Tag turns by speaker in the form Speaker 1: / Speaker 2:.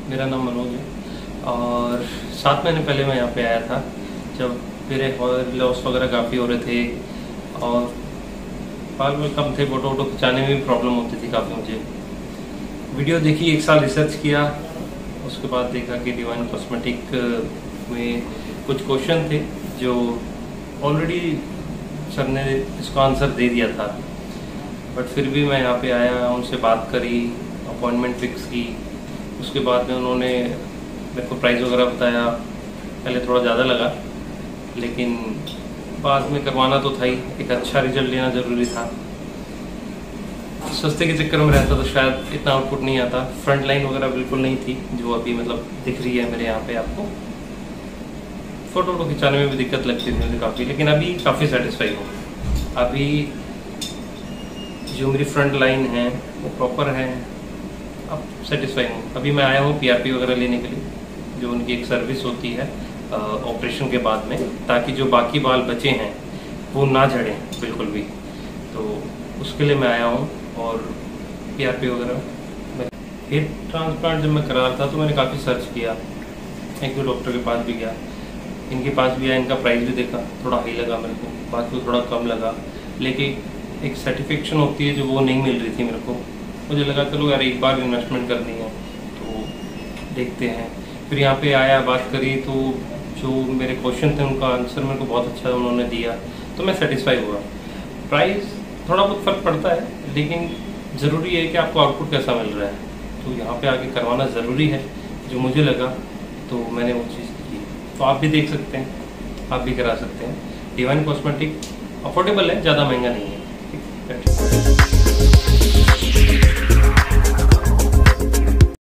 Speaker 1: मेरा नाम मनोज है और 7 महीने पहले मैं यहाँ पे आया था जब मेरे हेयर लॉस वगैरह काफ़ी हो रहे थे और बाल में कम थे, फोटो वोटो खिंचाने में भी प्रॉब्लम होती थी काफ़ी मुझे। वीडियो देखी, 1 साल रिसर्च किया, उसके बाद देखा कि डिवाइन कॉस्मेटिक में कुछ क्वेश्चन थे जो ऑलरेडी सर ने इसका आंसर दे दिया था, बट फिर भी मैं यहाँ पे आया, उनसे बात करी, अपॉइंटमेंट फिक्स की। उसके बाद में उन्होंने मेरे को प्राइस वगैरह बताया। पहले थोड़ा ज़्यादा लगा लेकिन बाद में करवाना तो था ही, एक अच्छा रिजल्ट लेना ज़रूरी था। सस्ते के चक्कर में रहता तो शायद इतना आउटपुट नहीं आता। फ्रंट लाइन वगैरह बिल्कुल नहीं थी जो अभी मतलब दिख रही है मेरे यहाँ पे आपको। फ़ोटो वोटो खिंचाने में भी दिक्कत लगती थी मुझे काफ़ी, लेकिन अभी काफ़ी सेटिस्फाई हूँ। अभी जो मेरी फ्रंट लाइन है वो प्रॉपर है, अब सेटिस्फाई हूँ। अभी मैं आया हूँ PRP वगैरह लेने के लिए, जो उनकी एक सर्विस होती है ऑपरेशन के बाद में, ताकि जो बाकी बाल बचे हैं वो ना झड़ें बिल्कुल भी। तो उसके लिए मैं आया हूँ और PRP वगैरह। हेयर ट्रांसप्लांट जब मैं करा रहा था तो मैंने काफ़ी सर्च किया, 1-2 डॉक्टर के पास भी गया, इनके पास भी आया, इनका प्राइस भी देखा, थोड़ा हाई लगा मेरे को, बाकी थोड़ा कम लगा। लेकिन एक सर्टिफिकेशन होती है जो वो नहीं मिल रही थी मेरे को। मुझे लगा चलो यार एक बार इन्वेस्टमेंट करनी है तो देखते हैं। फिर यहाँ पे आया, बात करी, तो जो मेरे क्वेश्चन थे उनका आंसर मेरे को बहुत अच्छा उन्होंने दिया, तो मैं सेटिस्फाई हुआ। प्राइस थोड़ा बहुत फ़र्क पड़ता है, लेकिन ज़रूरी है कि आपको आउटपुट कैसा मिल रहा है, तो यहाँ पे आके करवाना ज़रूरी है, जो मुझे लगा, तो मैंने वो चीज़ की। तो आप भी देख सकते हैं, आप भी करा सकते हैं। डिवाइन कॉस्मेटिक अफोर्डेबल है, ज़्यादा महंगा नहीं है।